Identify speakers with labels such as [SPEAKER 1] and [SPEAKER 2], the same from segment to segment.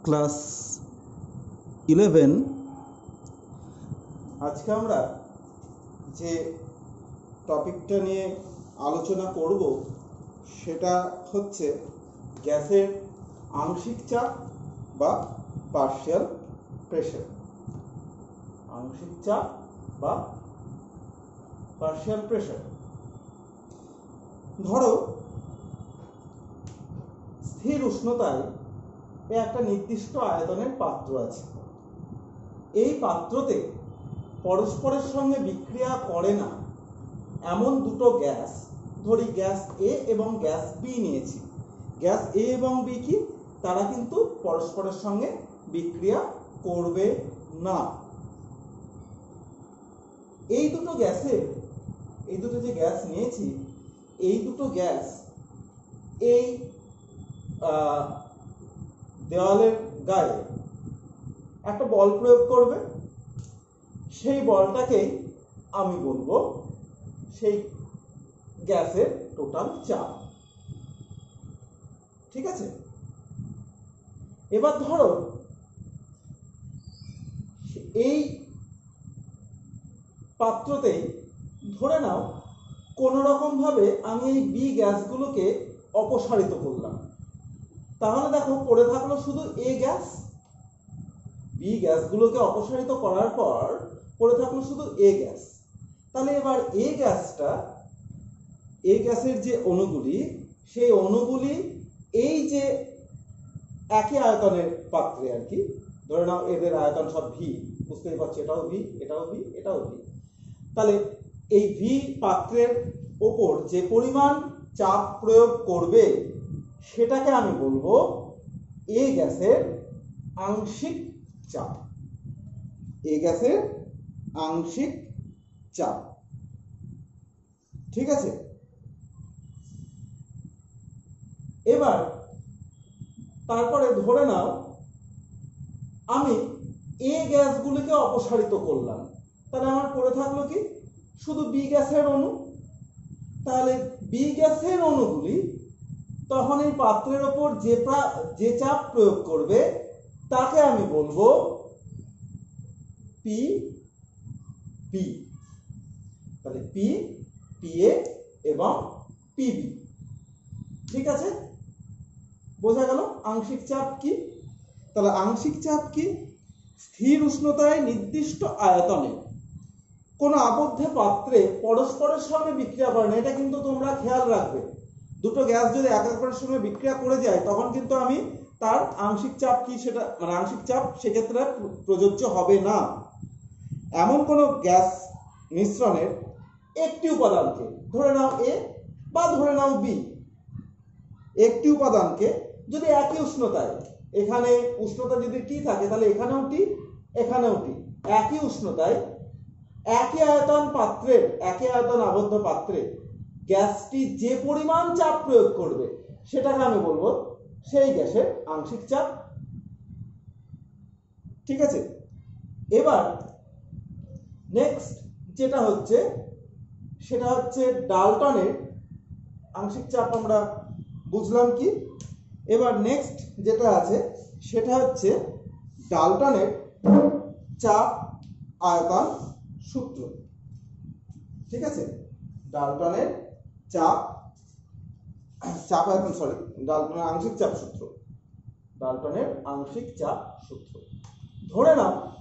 [SPEAKER 1] Class 11 আজকে আমরা যে টপিকটা নিয়ে আলোচনা করব সেটা হচ্ছে গ্যাসের আংশিক চাপ বা পার্শিয়াল প্রেসার। আংশিক চাপ বা পার্শিয়াল প্রেসার। ধরো স্থির উষ্ণতায় একটা নির্দিষ্ট আয়তনের পাত্র আছে। এই পাত্রতে পরস্পরের সঙ্গে বিক্রিয়া করে না এমন দুটো গ্যাস, ধরি গ্যাস এ এবং গ্যাস বি নিয়েছি। গ্যাস এ এবং বি কি, তারা কিন্তু পরস্পরের সঙ্গে বিক্রিয়া করবে না। এই দুটো যে গ্যাস নিয়েছি, এই দুটো গ্যাস এই দেওয়ালের গায়ে একটা বল প্রয়োগ করবে। সেই বলটাকেই আমি বলবো সেই গ্যাসের টোটাল চাপ। ঠিক আছে? এবার ধরো এই পাত্রতেই ধরে নাও কোন রকম ভাবে আমি এই বি গ্যাসগুলোকে অপসারিত করলাম। তাহলে দেখো পড়ে থাকলো শুধু এ গ্যাস। বি গ্যাসগুলোকে অপসারিত করার পর পড়ে থাকলো শুধু এ গ্যাস। তাহলে এবার এ গ্যাসের যে অণুগুলি, সেই অণুগুলি এই যে একই আয়তনের পাত্রে আর কি, ধরে নাও এদের আয়তন সব ভি, বুঝতেই পারছি এটাও ভি, এটাও ভি, এটাও ভি। তাহলে এই ভি পাত্রের ওপর যে পরিমাণ চাপ প্রয়োগ করবে সেটাকে আমি বলবো এ গ্যাসের আংশিক চাপ। এ গ্যাসের আংশিক চাপ। ঠিক আছে? এবার তারপরে ধরে নাও আমি এ গ্যাসগুলিকে অপসারিত করলাম। তাহলে আমার পড়ে থাকলো কি, শুধু বি গ্যাসের অণু। তাহলে বি গ্যাসের অণুগুলি তখন এই পাত্রের ওপর যে চাপ প্রয়োগ করবে তাকে আমি বলবো পি বি। তাহলে পি এ এবং পিবি। ঠিক আছে? বোঝা গেল আংশিক চাপ কি? তাহলে আংশিক চাপ কি? স্থির উষ্ণতায় নির্দিষ্ট আয়তনে কোন আবদ্ধ পাত্রে পরস্পরের সঙ্গে বিক্রিয়া করে না। এটা কিন্তু তোমরা খেয়াল রাখবে। দুটো গ্যাস যদি এক অপরের সঙ্গে বিক্রিয়া করে যায় তখন কিন্তু আমি তার আংশিক চাপ কি সেটা আংশিক চাপ সেক্ষেত্রে প্রযোজ্য হবে না। এমন কোন গ্যাস মিশ্রণের একটি উপাদানকে, ধরে নাও এ বা ধরে নাও বি, একটি উপাদানকে যদি একই উষ্ণতায়, এখানে উষ্ণতা যদি টি থাকে তাহলে এখানেও টি, এখানেও টি, একই উষ্ণতায় একই আয়তন আবদ্ধ পাত্রে গ্যাসটি যে পরিমাণ চাপ প্রয়োগ করবে সেটাকে আমি বলবো সেই গ্যাসের আংশিক চাপ। ঠিক আছে? এবার নেক্সট যেটা হচ্ছে সেটা হচ্ছে ডাল্টনের আংশিক চাপ। আমরা বুঝলাম কি? এবার নেক্সট যেটা আছে সেটা হচ্ছে ডাল্টনের চাপ আয়তন সূত্র। ঠিক আছে? ডাল্টনের ডাল্টনের আংশিক চাপ সূত্র। ডাল্টনের আংশিক চাপ সূত্র। ধরে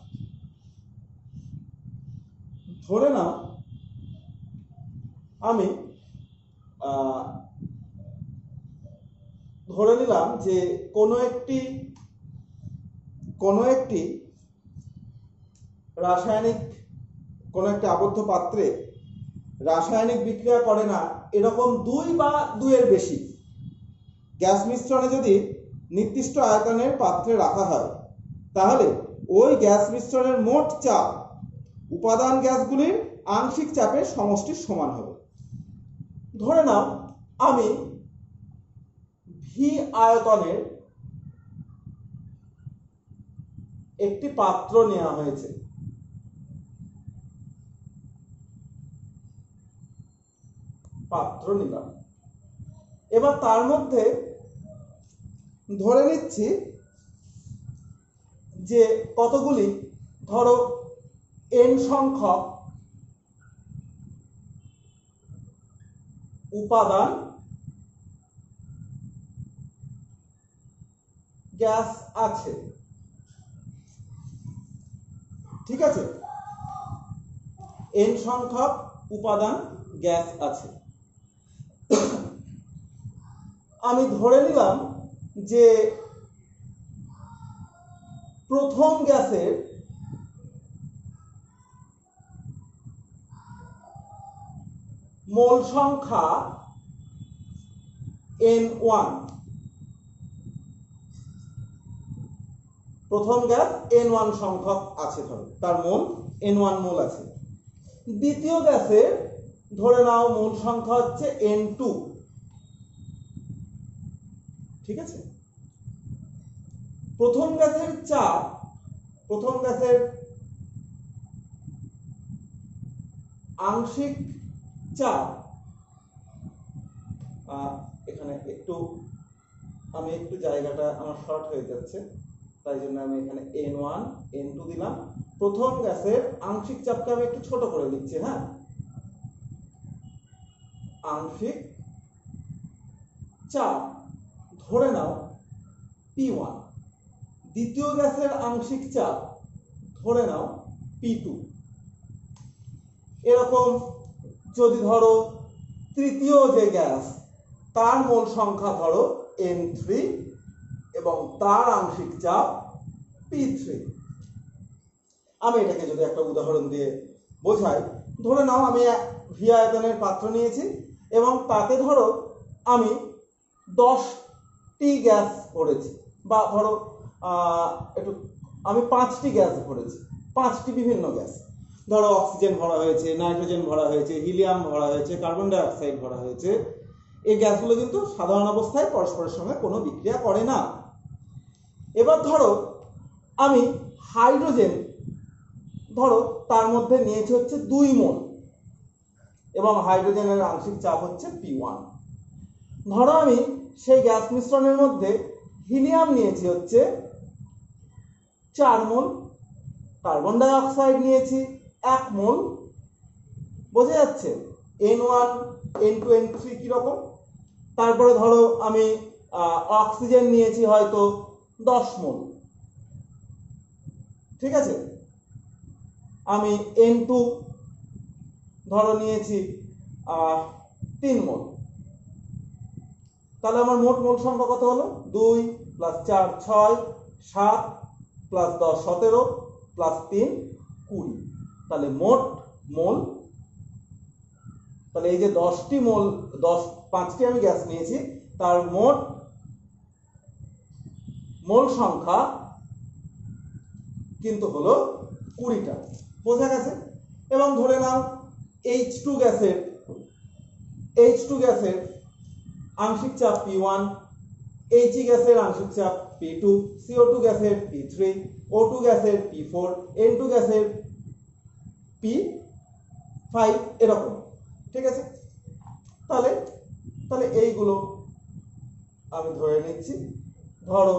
[SPEAKER 1] নাও আমি ধরে নিলাম যে কোনো একটি আবদ্ধ পাত্রে রাসায়নিক বিক্রিয়া করে না এরকম দুই বা দুইয়ের বেশি গ্যাস মিশ্রণে যদি নির্দিষ্ট আয়তনের পাত্রে রাখা হয় তাহলে ওই গ্যাস মিশ্রণের মোট চাপ উপাদান গ্যাসগুলির আংশিক চাপের সমষ্টির সমান হবে। ধরে নাও আমি ভি আয়তনের একটি পাত্র নেওয়া হয়েছে। পাত্র নিলাম। এবার তার মধ্যে ধরে নিচ্ছি যে কতগুলি ধরো n সংখ্যক উপাদান গ্যাস আছে, ঠিক আছে, n সংখ্যক উপাদান গ্যাস আছে। আমি ধরে নিলাম যে প্রথম গ্যাসের মোল সংখ্যা n1, প্রথম গ্যাস n1 সংখ্যক আছে, ধরো তার মোল n1 মোল আছে। দ্বিতীয় গ্যাসের ধরে নাও মোল সংখ্যা হচ্ছে n2, ঠিক আছে। প্রথম গ্যাসের চাপ, প্রথম গ্যাসের আংশিক চাপ, এখানে একটু আমি একটু জায়গাটা আমার শর্ট হয়ে যাচ্ছে, তাই জন্য আমি এখানে n1 n2 দিলাম। প্রথম গ্যাসের আংশিক চাপকে আমি একটু ছোট করে লিখছি, হ্যাঁ, আংশিক চাপ ধরে নাও P1। দ্বিতীয় গ্যাসের আংশিক চাপ ধরে নাও P2। এরকম যদি ধরো তৃতীয় যে গ্যাস তার মোল সংখ্যা ধরো n3 এবং তার আংশিক চাপ P3। আমি এটাকে যদি একটা উদাহরণ দিয়ে বোঝাই, ধরে নাও আমি ভি আয়তনের পাত্র নিয়েছি এবং তাতে ধরো আমি 10টি গ্যাস ভরেছি, বা ধরো একটু আমি 5টি গ্যাস ভরেছি, 5টি বিভিন্ন গ্যাস, ধরো অক্সিজেন ভরা হয়েছে, নাইট্রোজেন ভরা হয়েছে, হিলিয়াম ভরা হয়েছে, কার্বন ডাই অক্সাইড ভরা হয়েছে। এই গ্যাসগুলো কিন্তু সাধারণ অবস্থায় পরস্পরের সঙ্গে কোনো বিক্রিয়া করে না। এবার ধরো আমি হাইড্রোজেন ধরো তার মধ্যে নিয়েছি হচ্ছে 2 মোল এবং হাইড্রোজেনের আংশিক চাপ হচ্ছে P1। ধরো আমি সেই গ্যাস মিশ্রণের মধ্যে হিলিয়াম নিয়েছি হচ্ছে 4 মোল, কার্বন ডাই অক্সাইড নিয়েছি 1 মোল। বোঝা যাচ্ছে n1 n2 n3 কি রকম। তারপরে ধরো আমি অক্সিজেন নিয়েছি হয়তো 10 মোল, ঠিক আছে। আমি n2 ধরো নিয়েছি 3 মোল। তাহলে আমার মোট মোল সংখ্যা কত হলো? 2 + 4 6 7 + 10 17 + 3 20। তাহলে মোট মোল, তাহলে এই যে 10টি মোল, 5টি আমি গ্যাস নিয়েছি, তার মোট মোল সংখ্যা কিন্তু হলো 20টা। বোঝা গেছে? এবং ধরে নাও H2 গ্যাসের আংশিক চাপ P1, He গ্যাসের আংশিক চাপ P2, CO2 গ্যাসের P3, O2 গ্যাসের P4, N2 গ্যাসের P5, এরকম, ঠিক আছে। তাহলে এইগুলো আমি ধরে নিচ্ছি। ধরো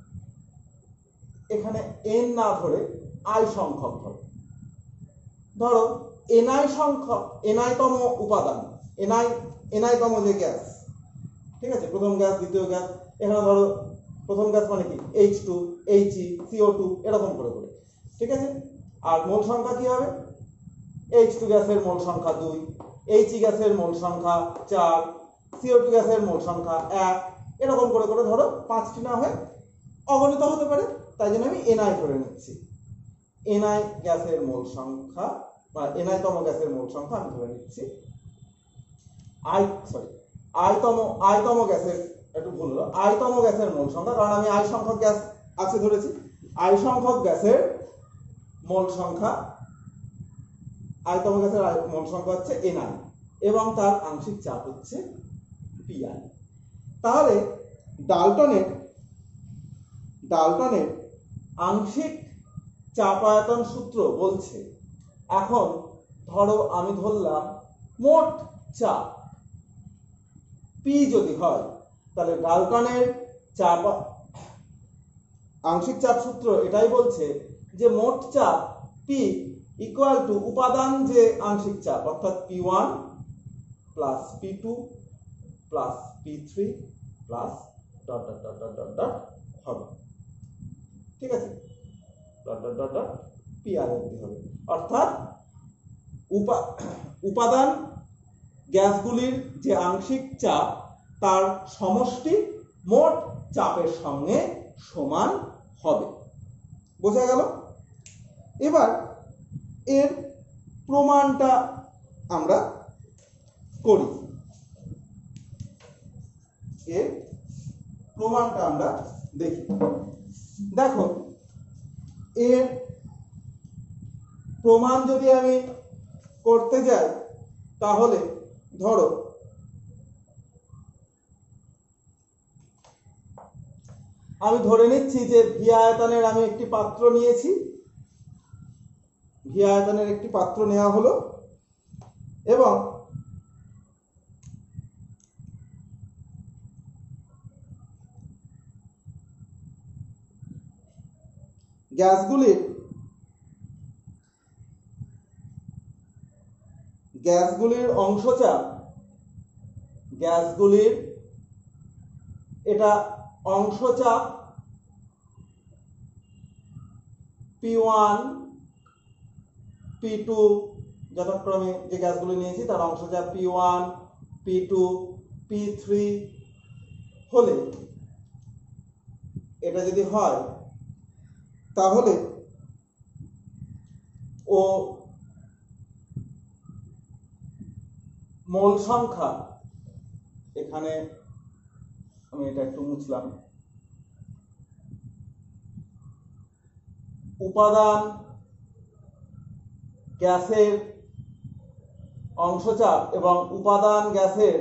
[SPEAKER 1] এখানে n না ধরে i সংখ্যক ধরো ni সংখ্যক, ni-তম উপাদান, ni-তম যে গ্যাস, ঠিক আছে, প্রথম গ্যাস দ্বিতীয় গ্যাস, এখানে ধরো প্রথম গ্যাস মানে কি H2 He CO2 এরকম করে, ঠিক আছে। আর মোল সংখ্যা কি হবে? H2 গ্যাসের মোল সংখ্যা 2, He গ্যাসের মোল সংখ্যা 4, CO2 গ্যাসের মোল সংখ্যা 1, এরকম করে ধরো 5টি না হয় অগণিত হতে পারে, তাই জন্য আমি ni ধরে নিচ্ছি। ni গ্যাসের মোল সংখ্যা বা ni-তম গ্যাসের মোল সংখ্যা আমি ধরে নিচ্ছি i-তম গ্যাসের, একটু ভুল হলো, i-তম গ্যাসের মোল সংখ্যা, কারণ আমি i সংখ্যক গ্যাস আছে ধরেছি। i সংখ্যক গ্যাসের মোল সংখ্যা, i-তম গ্যাসের মোল সংখ্যা হচ্ছে ni এবং তার আংশিক চাপ হচ্ছে Pi। তাহলে ডাল্টনের আংশিক চাপায়তন সূত্র বলছে, এখন ধরো আমি ধরলাম মোট চাপ P যদি হয়, তাহলে ডাল্টনের আংশিক চাপ সূত্র এটাই বলছে যে মোট চাপ P ইকুয়াল টু উপাদান যে আংশিক চাপ অর্থাৎ P1 plus P2 plus P3 plus dot dot dot dot dot dot হবে। ঠিক আছে, dot dot dot dot PR অবধি হবে। অর্থাৎ উপাদান গ্যাসগুলির যে আংশিক চাপ তার সমষ্টি মোট চাপের সঙ্গে সমান হবে। বোঝা গেল? এবার এর প্রমাণটা আমরা করি। এর প্রমাণটা আমরা দেখি। দেখো, এর প্রমাণ যদি আমি করতে যাই তাহলে ধরো আমি ধরে নিচ্ছি যে ভি আয়তনের আমি একটি পাত্র নিয়েছি, ভি আয়তনের একটি পাত্র নেওয়া হলো এবং গ্যাসগুলির অংশচাপ, গ্যাসগুলির এটা অংশচাপ P1 P2 যথাক্রমে যে গ্যাসগুলি নিয়েছি তার অংশচাপ P1 P2 P3 হলে, এটা যদি হয় তাহলে ও মোল সংখ্যা, এখানে আমি এটা একটু মুছলাম, উপাদান গ্যাসের অংশচাপ এবং উপাদান গ্যাসের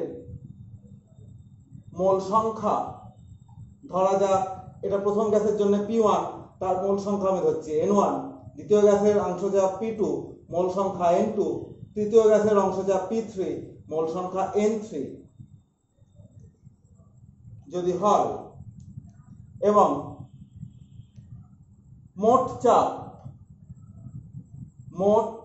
[SPEAKER 1] মোল সংখ্যা, ধরা যাক এটা প্রথম গ্যাসের জন্য P1, তার মোল সংখ্যা আমি ধরছি N1, দ্বিতীয় গ্যাসের অংশচাপ P2, মোল সংখ্যা N2, তৃতীয় গ্যাসের অংশচাপ P3, মোল সংখ্যা N3 যদি হয় এবং মোট চাপ, মোট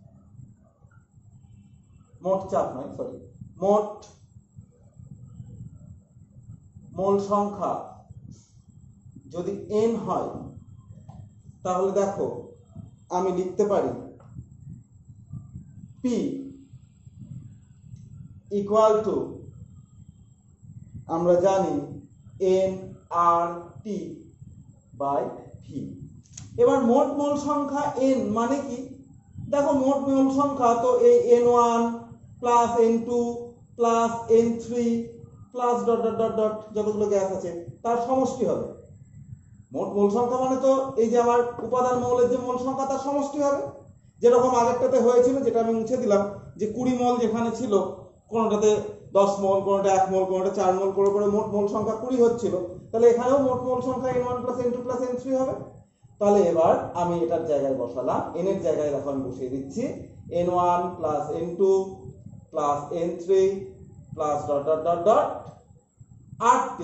[SPEAKER 1] মোল সংখ্যা যদি N হয় তাহলে দেখো আমি লিখতে পারি P ইকুয়াল টু, আমরা জানি nRT বাই V। এবার মোট মোল সংখ্যা N মানে কি? দেখো মোট মোল সংখ্যা তো এই N1 plus N2 plus N3 plus dot dot dot dot যতগুলো গ্যাস আছে তার সমষ্টি হবে। মোট মোল সংখ্যা মানে তো এই যে আমার উপাদান মৌলের যে মোল সংখ্যা তার সমষ্টি হবে। যেরকম আগেরটাতে হয়েছিল, যেটা আমি মুছে দিলাম, যে 20 মোল যেখানে ছিল, কোনটাতে 10 মোল, কোনটা 1 মোল, কোনটা 4 মোল করে করে মোট মোল সংখ্যা 20 হচ্ছিল, তাহলে এখানেও মোট মোল সংখ্যা N1 plus N2 plus N3 হবে। তাহলে এবার আমি এটার জায়গায় বসালাম, n এর জায়গায় দেখো আমি বসিয়ে দিচ্ছি N1 plus N2 plus N3 plus dot dot dot dot RT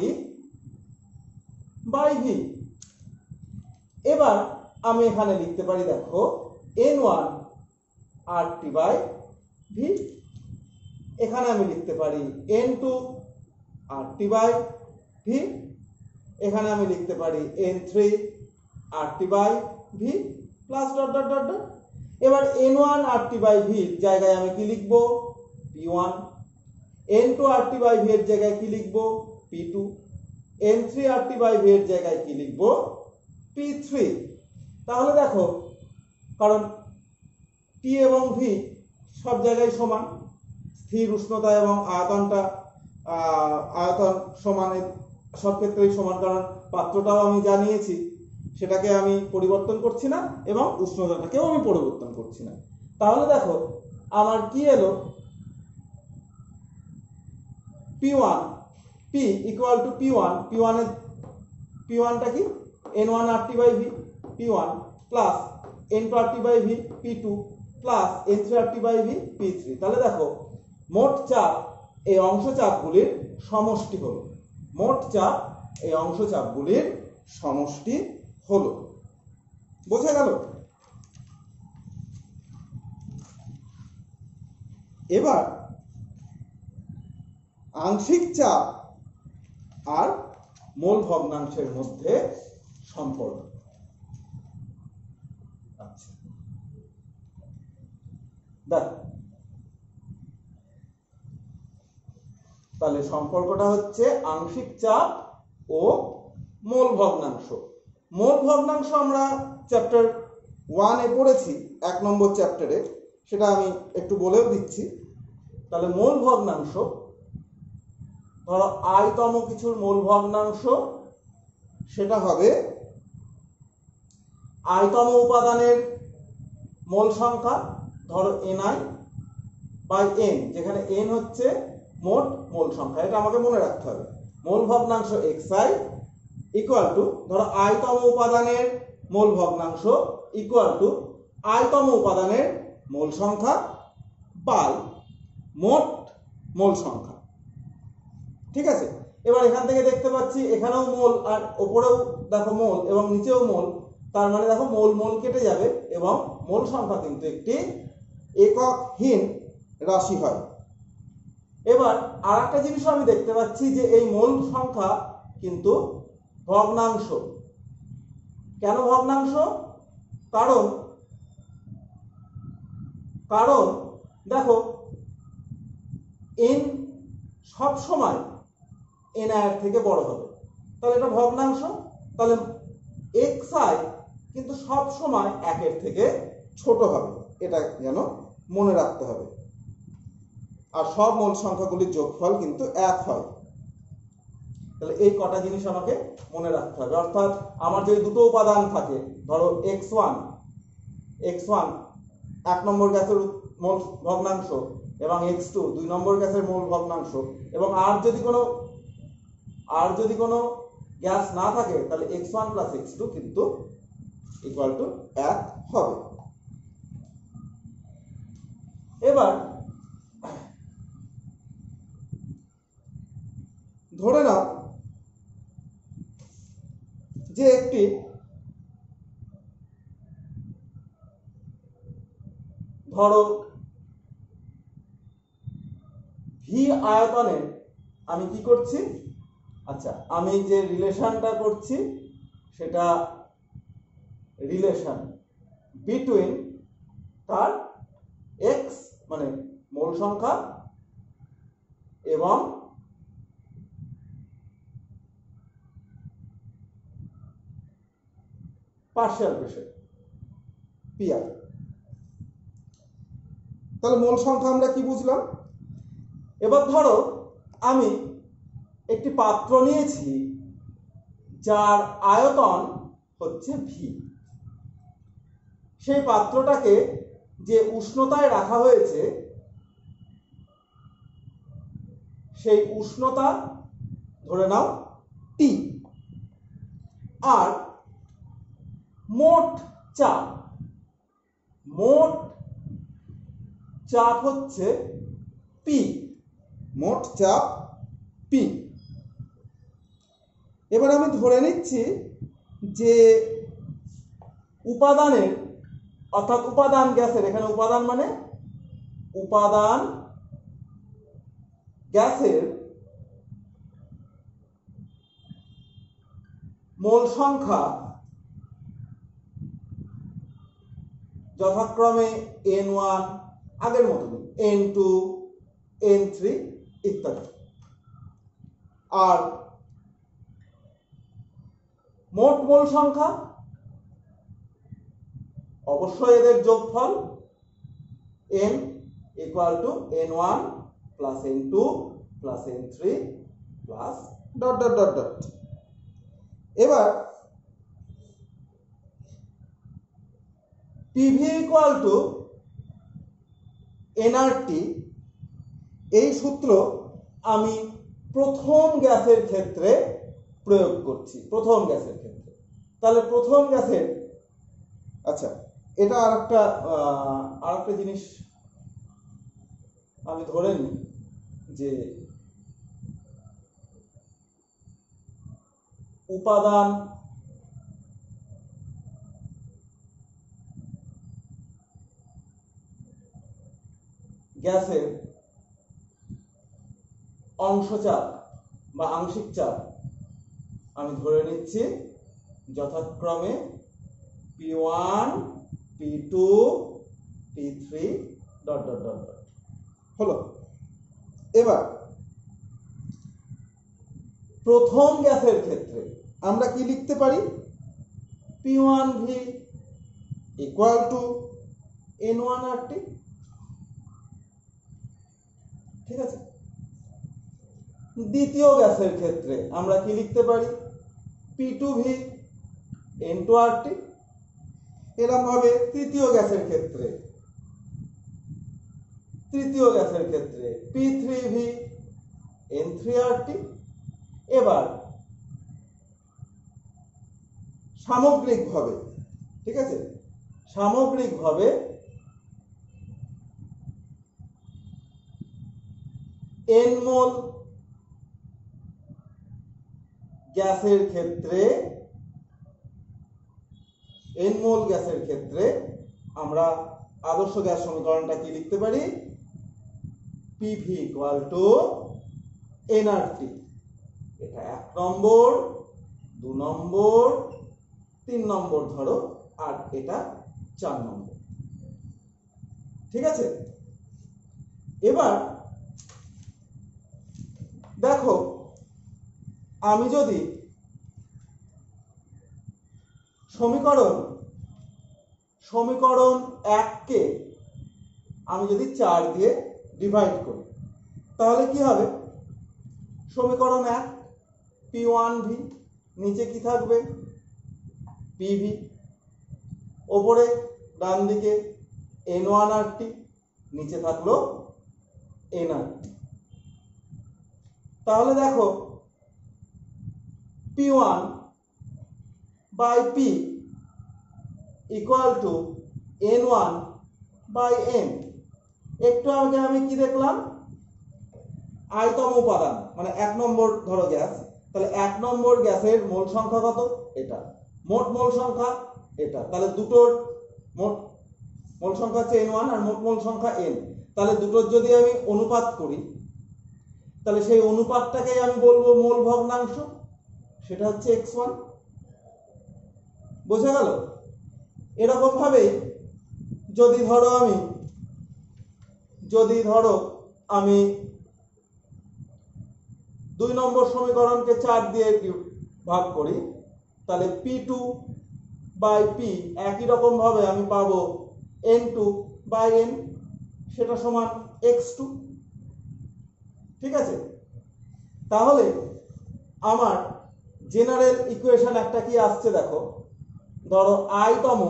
[SPEAKER 1] by V। এবার আমি এখানে লিখতে পারি, দেখো N1 RT বাই V, এখানে আমি লিখতে পারি N2 RT বাই V, এখানে আমি লিখতে পারি N3 RT by V plus dot dot dot dot. এবার N1 RT বাই V এর জায়গায় আমি কি লিখব? P1। N2 RT by V এর জায়গায় কি লিখব? P2। N3 RT by V এর জায়গায় কি লিখব? P3। তাহলে দেখো, কারণ P এবং V সব জায়গায় সমান, স্থির উষ্ণতা এবং আয়তনটা আয়তন সমানের সব ক্ষেত্রেই সমান, কারণ পাত্রটাও আমি জানিয়েছি, সেটাকে আমি পরিবর্তন করছি না এবং উষ্ণতাটাকেও আমি পরিবর্তন করছি না। তাহলে দেখো আমার কি এলো? P1 P equal two P1, P1টা কি? N1 RT by V P1 plus N2 RT by V P2 plus N3 RT by V P3। তাহলে দেখো মোট চাপ এই অংশ চাপগুলির সমষ্টি হলো, মোট চাপ এই অংশ চাপগুলির সমষ্টি হলো। বোঝা গেল? এবার আংশিক চাপ আর মোল ভগ্নাংশের মধ্যে সম্পর্ক। আচ্ছা, দেখো তাহলে সম্পর্কটা হচ্ছে আংশিক চাপ ও মোল ভগ্নাংশ। মোল ভগ্নাংশ আমরা চ্যাপ্টার 1-এ পড়েছি, 1 নম্বর চ্যাপ্টারে, সেটা আমি একটু বলেও দিচ্ছি। তাহলে মোল ভগ্নাংশ, ধরো আইতম কিছুর মোল ভগ্নাংশ, সেটা হবে আইতম উপাদানের মোল সংখ্যা, ধরো ni বাই n, যেখানে n হচ্ছে মোট মোল সংখ্যা। এটা আমাকে মনে রাখতে হবে। মোল ভগ্নাংশ xi ইকুয়াল টু, ধরো আইতম উপাদানের মোল ভগ্নাংশ ইকুয়াল টু আইতম উপাদানের মোল সংখ্যা বাই মোট মোল সংখ্যা। ঠিক আছে? এবার এখান থেকে দেখতে পাচ্ছি এখানেও মোল আর ওপরেও দেখো মোল এবং নিচেও মোল, তার মানে দেখো মোল মোল কেটে যাবে এবং মোল সংখ্যা কিন্তু একটি এককহীন রাশি হয়। এবার আর একটা জিনিসও আমি দেখতে পাচ্ছি যে এই মোল সংখ্যা কিন্তু ভগ্নাংশ। কেন ভগ্নাংশ? কারণ দেখো n সব সময় n এর থেকে বড় হবে, তাহলে এটা ভগ্নাংশ। তাহলে xi কিন্তু সব সময় 1 এর থেকে ছোট হবে, এটা যেন মনে রাখতে হবে। আর সব মোল সংখ্যাগুলির যোগফল কিন্তু 1 হয়। তাহলে এই কটা জিনিস আমাকে মনে রাখতে হবে। অর্থাৎ আমার যদি দুটো উপাদান থাকে, ধরো x1 1 নম্বর গ্যাসের মোল ভগ্নাংশ এবং x2 2 নম্বর গ্যাসের মোল ভগ্নাংশ, এবং আর যদি কোনো গ্যাস না থাকে, তাহলে x1 প্লাস x2 কিন্তু ইকুয়াল টু 1 হবে। এবার ধরে নাও যে একটি ধরো ভি আয়তনের আমি কি করছি, আচ্ছা আমি যে রিলেশনটা করছি সেটা রিলেশন বিটুইন তার এক্স মানে মোল সংখ্যা এবং পার্শিয়াল প্রেসার পিআর। তাহলে মোল সংখ্যা আমরা কি বুঝলাম? এবার ধরো আমি একটি পাত্র নিয়েছি যার আয়তন হচ্ছে ভি। সেই পাত্রটাকে যে উষ্ণতায় রাখা হয়েছে সেই উষ্ণতা ধরে নাও টি, আর মোট চাপ হচ্ছে পি, মোট চাপ পি। এবার আমি ধরে নিচ্ছি যে উপাদানের, অর্থাৎ উপাদান গ্যাসের, এখানে উপাদান মানে উপাদান গ্যাসের মোল সংখ্যা যথাক্রমে n1 আগের মতো, n2 n3 ইত্যাদি, আর মোট মোল সংখ্যা অবশ্যই এদের যোগফল n equal to n1 plus n2 plus n3 plus dot dot dot dot. এবার পিভি ইকুয়াল টু এনআরটি, এই সূত্র আমি প্রথম গ্যাসের ক্ষেত্রে প্রয়োগ করছি, প্রথম গ্যাসের ক্ষেত্রে। তাহলে প্রথম গ্যাসের, আচ্ছা এটা আরেকটা জিনিস আমি ধরে নিই যে উপাদান গ্যাসের অংশচাপ বা আংশিক চাপ আমি ধরে নিচ্ছি যথাক্রমে P1, P2, P3 dot dot dot dot হলো। এবার প্রথম গ্যাসের ক্ষেত্রে আমরা কি লিখতে পারি? P1V equal to N1RT। ঠিক আছে। দ্বিতীয় গ্যাসের ক্ষেত্রে আমরা কি লিখতে পারি? P2V N2RT। এরকম ভাবে তৃতীয় গ্যাসের ক্ষেত্রে P3V N3RT। এবার সামগ্রিকভাবে, ঠিক আছে, সামগ্রিকভাবে N মোল গ্যাসের ক্ষেত্রে আমরা আদর্শ গ্যাস সমীকরণটা কি লিখতে পারি? PV equal to NRT। এটা 1 নম্বর, 2 নম্বর, 3 নম্বর ধরো, আর এটা 4 নম্বর। ঠিক আছে। এবার দেখো, আমি যদি সমীকরণ 1 কে আমি যদি 4 দিয়ে ডিভাইড করি তাহলে কি হবে? সমীকরণ 1 P1V, নিচে কি থাকবে? PV, ওপরে ডান দিকে N1RT, নিচে থাকলো NRT। তাহলে দেখো P1 by P equal to N1 by N। একটু আগে আমি কি দেখলাম? আয়তম উপাদান, মানে 1 নম্বর ধরো গ্যাস, তাহলে 1 নম্বর গ্যাসের মোল সংখ্যা কত? এটা। মোট মোল সংখ্যা এটা, তাহলে দুটোর মোট মোল সংখ্যা হচ্ছে N1 আর মোট মোল সংখ্যা N। তাহলে দুটোর যদি আমি অনুপাত করি তাহলে সেই অনুপাতটাকে আমি বলবো মোল ভগ্নাংশ, সেটা হচ্ছে x1। বোঝা গেল? এরকম ভাবে যদি ধরো আমি 2 নম্বর সমীকরণকে 4 দিয়ে ভাগ করি তাহলে P2 বাই P একই রকম ভাবে আমি পাবো N2 বাই N, সেটা সমান x2। ঠিক আছে। তাহলে আমার জেনারেল ইকুয়েশন একটা কি আসছে দেখো, ধরো আয়তম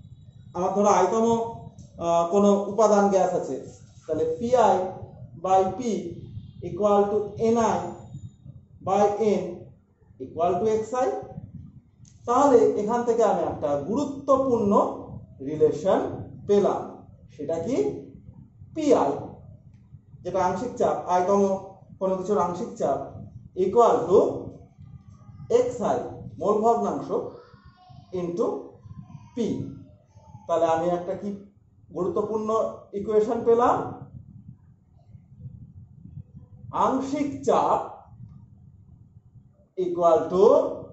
[SPEAKER 1] কোনো উপাদান গ্যাস আছে, তাহলে Pi by P equal to Ni by N equal to xi। তাহলে এখান থেকে আমি একটা গুরুত্বপূর্ণ রিলেশন পেলাম, সেটা কি? Pi, যেটা আংশিক চাপ, আয়তম কোনো কিছুর আংশিক চাপ, ইকুয়াল টু xi মোল ভগ্নাংশ ইন্টু P। তাহলে আমি একটা কি গুরুত্বপূর্ণ ইকুয়েশন পেলাম? আংশিক চাপ ইকুয়াল টু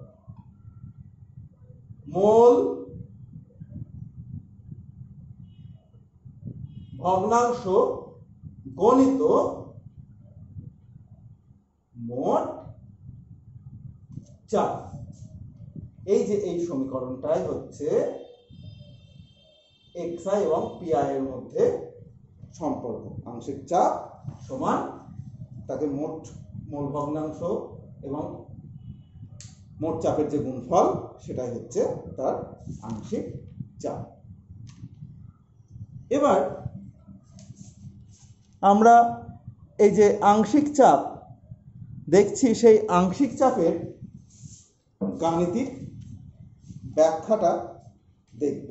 [SPEAKER 1] মোল ভগ্নাংশ গণিত মোট চাপ। এই যে এই সমীকরণটাই হচ্ছে xi এবং pi এর মধ্যে সম্পর্ক। আংশিক চাপ সমান তাকে মোল ভগ্নাংশ এবং মোট চাপের যে গুণফল, সেটাই হচ্ছে তার আংশিক চাপ। এবার আমরা এই যে আংশিক চাপ দেখছি, সেই আংশিক চাপের গাণিতিক ব্যাখ্যাটা দেখব।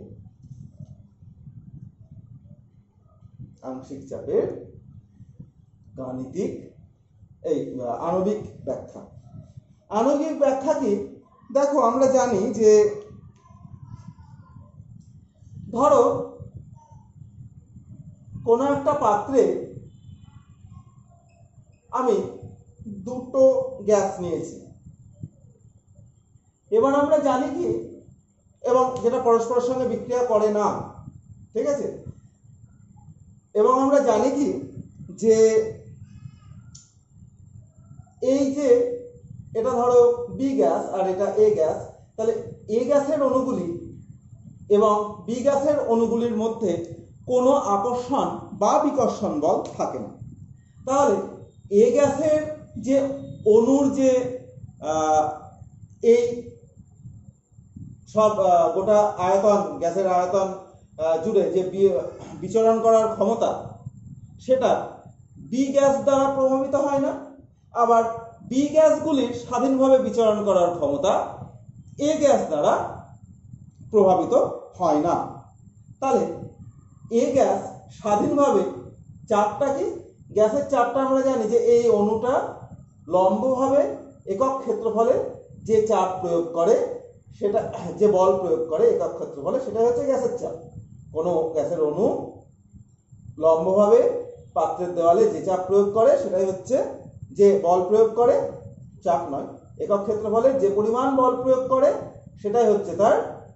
[SPEAKER 1] আংশিক চাপের গাণিতিক আণবিক ব্যাখ্যা। আণবিক ব্যাখ্যা কি? দেখো, আমরা জানি যে ধরো কোনো একটা পাত্রে আমি দুটো গ্যাস নিয়েছি, এবার আমরা জানি কি, এবং যেটা পরস্পরের সঙ্গে বিক্রিয়া করে না, ঠিক আছে, এবং আমরা জানি কি যে এই যে এটা ধরো বি গ্যাস আর এটা এ গ্যাস, তাহলে এ গ্যাসের অণুগুলি এবং বি গ্যাসের অণুগুলির মধ্যে কোনো আকর্ষণ বা বিকর্ষণ বল থাকে না। তাহলে এ গ্যাসের যে অণুর যে এই সব গোটা আয়তন, গ্যাসের আয়তন জুড়ে যে বিচরণ করার ক্ষমতা, সেটা বি গ্যাস দ্বারা প্রভাবিত হয় না। আবার বি গ্যাসগুলির স্বাধীনভাবে বিচরণ করার ক্ষমতা এ গ্যাস দ্বারা প্রভাবিত হয় না। তাহলে এ গ্যাস স্বাধীনভাবে চাপটা কি, গ্যাসের চাপটা আমরা জানি যে এই অণুটা লম্বভাবে একক ক্ষেত্রফলে যে চাপ প্রয়োগ করে, সেটা যে বল প্রয়োগ করে একক ক্ষেত্রফলে, সেটা হচ্ছে গ্যাসের চাপ। কোনো গ্যাসের অণু লম্বভাবে পাত্রের দেওয়ালে যে চাপ প্রয়োগ করে সেটাই হচ্ছে, যে বল প্রয়োগ করে, চাপ নয়, একক ক্ষেত্রফলে যে পরিমাণ বল প্রয়োগ করে সেটাই হচ্ছে তার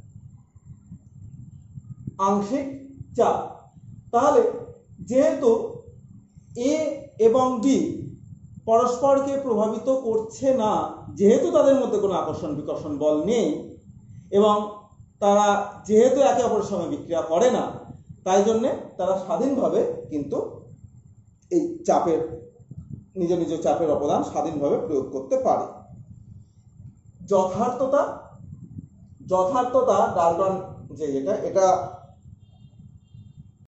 [SPEAKER 1] আংশিক চাপ। তাহলে যেহেতু এ এবং বি পরস্পরকে প্রভাবিত করছে না, যেহেতু তাদের মধ্যে কোনো আকর্ষণ বিকর্ষণ বল নেই, এবং তারা যেহেতু একে অপরের সঙ্গে বিক্রিয়া করে না, তাই জন্যে তারা স্বাধীনভাবে কিন্তু এই চাপের নিজ নিজ চাপের অবদান স্বাধীনভাবে প্রয়োগ করতে পারে। যথার্থতা ডাল্টন যে এটা